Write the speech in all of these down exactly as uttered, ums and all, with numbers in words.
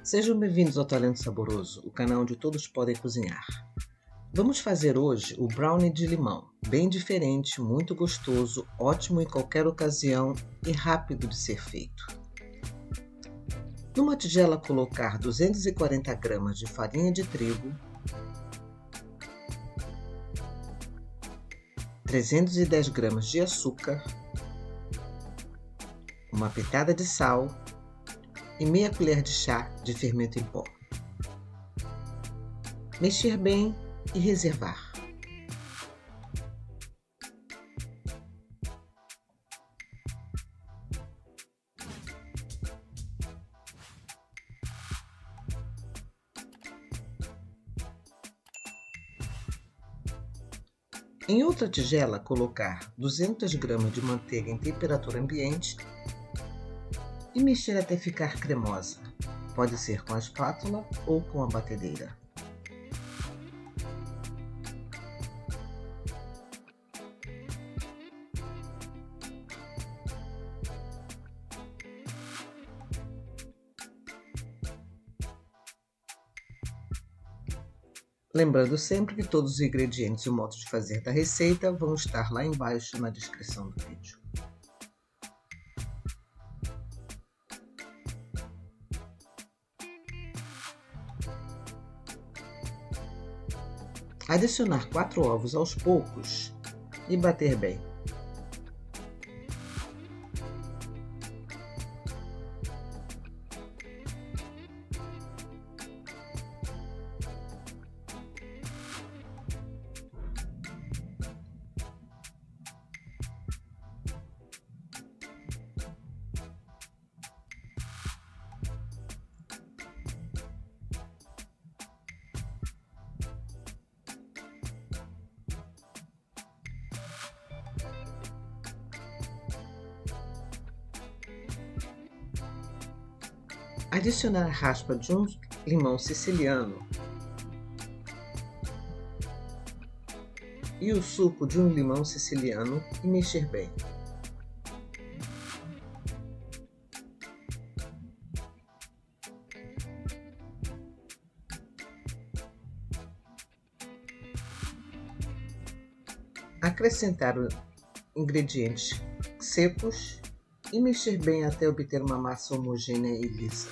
Sejam bem-vindos ao Talento Saboroso, o canal onde todos podem cozinhar. Vamos fazer hoje o brownie de limão, bem diferente, muito gostoso, ótimo em qualquer ocasião e rápido de ser feito. Numa tigela colocar duzentos e quarenta gramas de farinha de trigo, trezentos e dez gramas de açúcar, uma pitada de sal e meia colher de chá de fermento em pó. Mexer bem e reservar. Em outra tigela, colocar duzentas gramas de manteiga em temperatura ambiente e mexer até ficar cremosa. Pode ser com a espátula ou com a batedeira. Lembrando sempre que todos os ingredientes e o modo de fazer da receita vão estar lá embaixo na descrição do vídeo. Adicionar quatro ovos aos poucos e bater bem. Adicionar a raspa de um limão siciliano e o suco de um limão siciliano e mexer bem. Acrescentar os ingredientes secos e mexer bem até obter uma massa homogênea e lisa.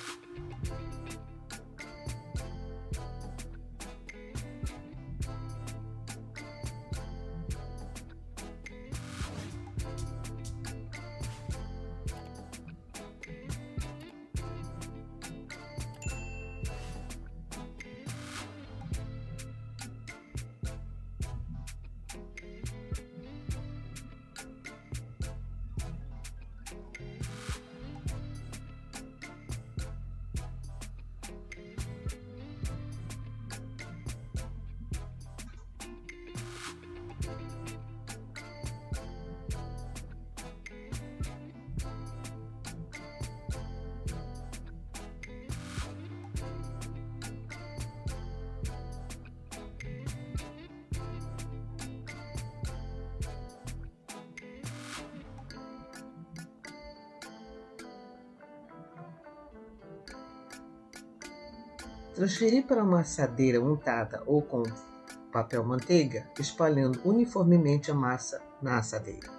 Transferir para uma assadeira untada ou com papel manteiga, espalhando uniformemente a massa na assadeira.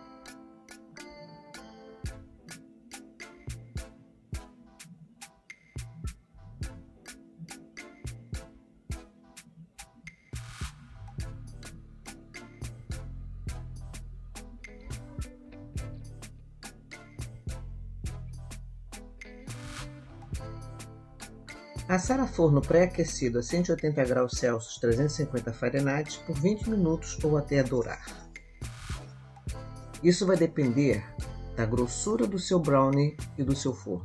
Assar a forno pré-aquecido a cento e oitenta graus Celsius, trezentos e cinquenta Fahrenheit, por vinte minutos ou até dourar. Isso vai depender da grossura do seu brownie e do seu forno.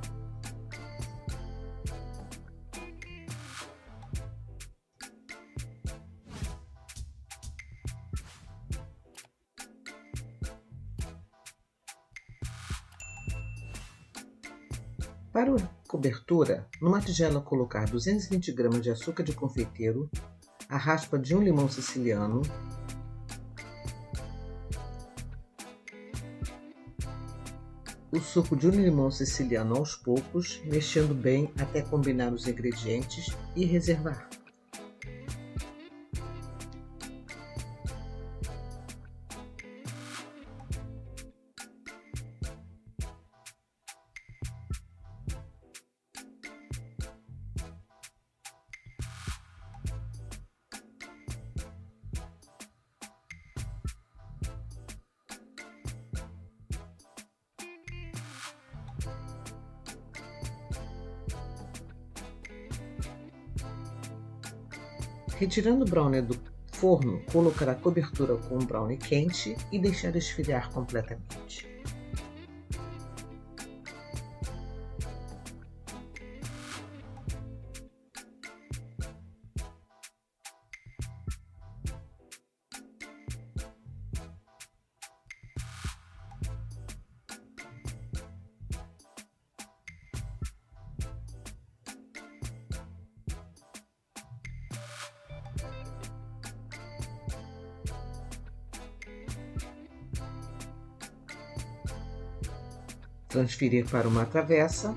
Para a cobertura, numa tigela colocar duzentos e vinte gramas de açúcar de confeiteiro, a raspa de um limão siciliano, o suco de um limão siciliano aos poucos, mexendo bem até combinar os ingredientes e reservar. Retirando o brownie do forno, colocar a cobertura com o brownie quente e deixar esfriar completamente. Transferir para uma travessa.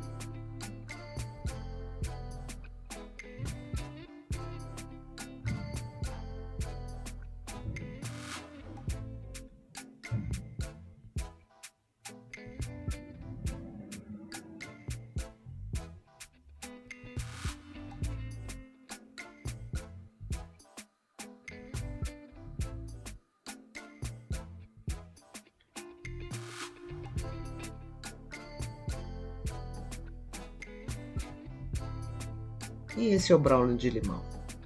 E esse é o brownie de limão.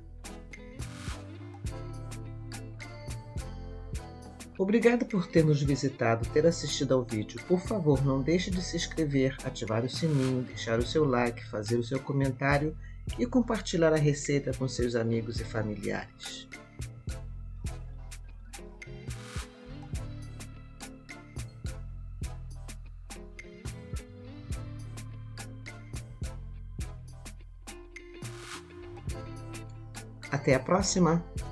Obrigado por ter nos visitado, ter assistido ao vídeo. Por favor, não deixe de se inscrever, ativar o sininho, deixar o seu like, fazer o seu comentário e compartilhar a receita com seus amigos e familiares. Até a próxima!